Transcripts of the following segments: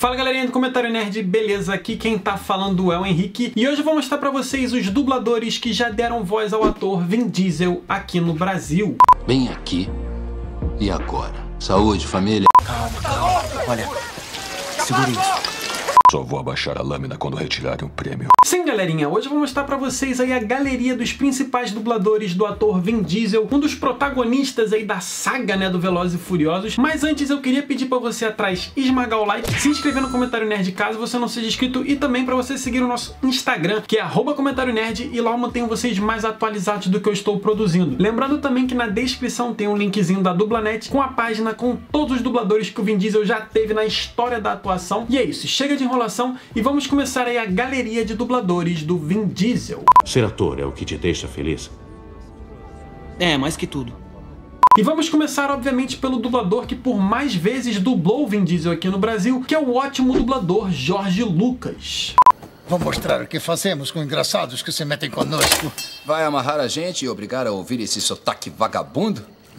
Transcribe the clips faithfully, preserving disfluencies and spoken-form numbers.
Fala galerinha do Comentário Nerd, beleza? Aqui quem tá falando é o Henrique e hoje eu vou mostrar pra vocês os dubladores que já deram voz ao ator Vin Diesel aqui no Brasil. Bem aqui e agora. Saúde, família. Calma, calma. Olha, segura isso. Só vou abaixar a lâmina quando retirarem o prêmio. Sim, galerinha, hoje eu vou mostrar pra vocês aí a galeria dos principais dubladores do ator Vin Diesel, um dos protagonistas aí da saga, né, do Velozes e Furiosos. Mas antes eu queria pedir pra você atrás esmagar o like, se inscrever no Comentário Nerd caso você não seja inscrito e também pra você seguir o nosso Instagram, que é arroba Comentário Nerd, e lá eu mantenho vocês mais atualizados do que eu estou produzindo. Lembrando também que na descrição tem um linkzinho da Dublanet com a página com todos os dubladores que o Vin Diesel já teve na história da atuação. E é isso, chega de enrolação e vamos começar aí a galeria de dubladores do Vin Diesel. Ser ator é o que te deixa feliz? É, mais que tudo. E vamos começar, obviamente, pelo dublador que por mais vezes dublou o Vin Diesel aqui no Brasil, que é o ótimo dublador Jorge Lucas. Vou mostrar o que fazemos com engraçados que se metem conosco. Vai amarrar a gente e obrigar a ouvir esse sotaque vagabundo?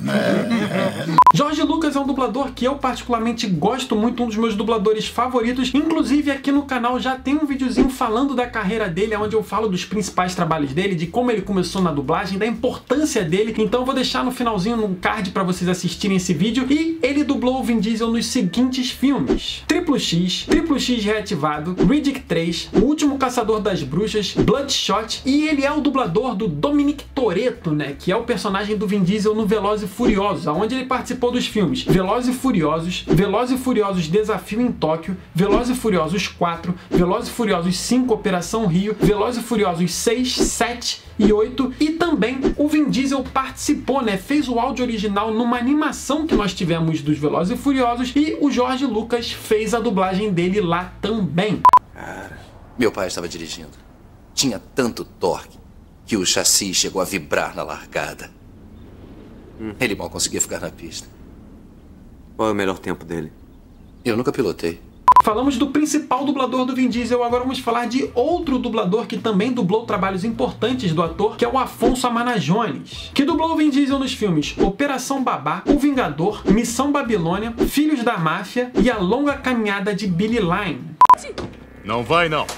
Jorge Lucas é um dublador que eu particularmente gosto muito, um dos meus dubladores favoritos. Inclusive aqui no canal já tem um videozinho falando da carreira dele, onde eu falo dos principais trabalhos dele, de como ele começou na dublagem, da importância dele. Então eu vou deixar no finalzinho no card para vocês assistirem esse vídeo. E ele dublou o Vin Diesel nos seguintes filmes: Triplo X, Triplo X Reativado, Riddick três, O Último Caçador das Bruxas, Bloodshot, e ele é o dublador do Dominic Toretto, né, que é o personagem do Vin Diesel no Velozes e Furiosos, onde ele participou dos filmes Velozes e Furiosos, Velozes e Furiosos Desafio em Tóquio, Velozes e Furiosos quatro, Velozes e Furiosos cinco Operação Rio, Velozes e Furiosos seis, sete e oito, e também o Vin Diesel participou, né, fez o áudio original numa animação que nós tivemos dos Velozes e Furiosos, e o Jorge Lucas fez a dublagem dele lá também. Cara, meu pai estava dirigindo. Tinha tanto torque que o chassi chegou a vibrar na largada. Ele mal conseguia ficar na pista. Qual é o melhor tempo dele? Eu nunca pilotei. Falamos do principal dublador do Vin Diesel, agora vamos falar de outro dublador que também dublou trabalhos importantes do ator, que é o Afonso Amana Jones, que dublou o Vin Diesel nos filmes Operação Babá, O Vingador, Missão Babilônia, Filhos da Máfia e A Longa Caminhada de Billy Lane. Não vai, não.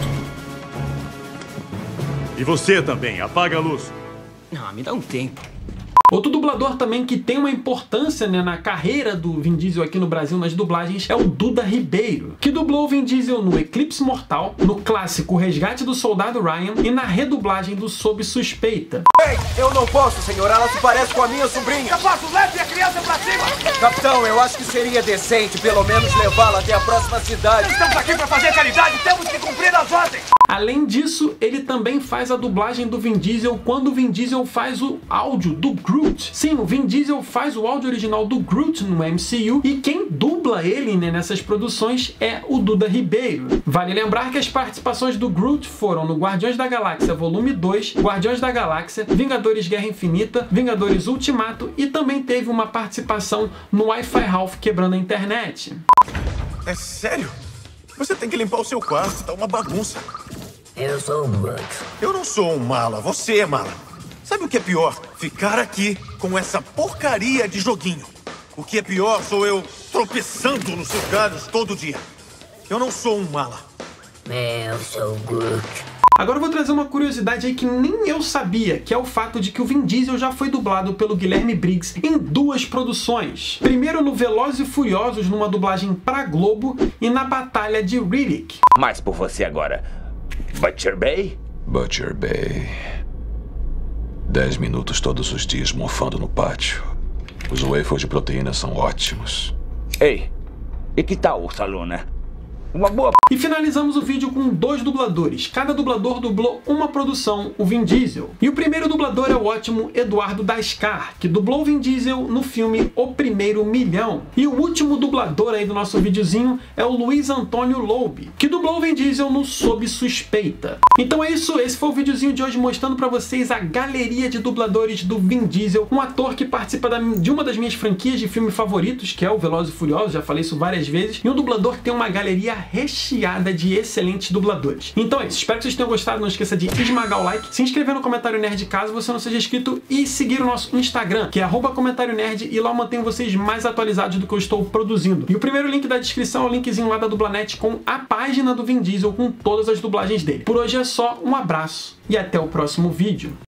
E você também, apaga a luz. Ah, me dá um tempo. Outro dublador também que tem uma importância, né, na carreira do Vin Diesel aqui no Brasil nas dublagens é o Duda Ribeiro, que dublou o Vin Diesel no Eclipse Mortal, no clássico Resgate do Soldado Ryan e na redublagem do Sob Suspeita. Ei, eu não posso, senhor. Ela se parece com a minha sobrinha. Eu posso, leve a criança pra cima. Capitão, eu acho que seria decente pelo menos levá-la até a próxima cidade. Estamos aqui pra fazer caridade, temos que cumprir as ordens. Além disso, ele também faz a dublagem do Vin Diesel quando o Vin Diesel faz o áudio do Groot. Sim, o Vin Diesel faz o áudio original do Groot no M C U e quem dubla ele, né, nessas produções é o Duda Ribeiro. Vale lembrar que as participações do Groot foram no Guardiões da Galáxia Volume dois, Guardiões da Galáxia, Vingadores Guerra Infinita, Vingadores Ultimato e também teve uma participação no Wi-Fi Ralph Quebrando a Internet. É sério? Você tem que limpar o seu quarto, tá uma bagunça. Eu sou o Groot. Eu não sou um mala, você é mala. Sabe o que é pior? Ficar aqui com essa porcaria de joguinho. O que é pior sou eu tropeçando nos seus galhos todo dia. Eu não sou um mala. Eu sou o Groot. Agora eu vou trazer uma curiosidade aí que nem eu sabia, que é o fato de que o Vin Diesel já foi dublado pelo Guilherme Briggs em duas produções. Primeiro no Velozes e Furiosos, numa dublagem pra Globo, e na Batalha de Riddick. Mais por você agora. Butcher Bay? Butcher Bay. Dez minutos todos os dias mofando no pátio. Os wafers de proteína são ótimos. Ei, e que tal, Ursaluna? Uma boa... E finalizamos o vídeo com dois dubladores. Cada dublador dublou uma produção, o Vin Diesel. E o primeiro dublador é o ótimo Eduardo Dascar, que dublou o Vin Diesel no filme O Primeiro Milhão. E o último dublador aí do nosso videozinho é o Luiz Antônio Loube, que dublou o Vin Diesel no Sob Suspeita. Então é isso, esse foi o videozinho de hoje mostrando pra vocês a galeria de dubladores do Vin Diesel, um ator que participa da, de uma das minhas franquias de filme favoritos, que é o Velozes e Furiosos, já falei isso várias vezes, e um dublador que tem uma galeria recheada de excelentes dubladores. Então é isso, espero que vocês tenham gostado, não esqueça de esmagar o like, se inscrever no Comentário Nerd caso você não seja inscrito e seguir o nosso Instagram, que é arroba comentário nerd, e lá eu mantenho vocês mais atualizados do que eu estou produzindo. E o primeiro link da descrição é o linkzinho lá da Dublanet com a página do Vin Diesel com todas as dublagens dele. Por hoje é só, um abraço e até o próximo vídeo.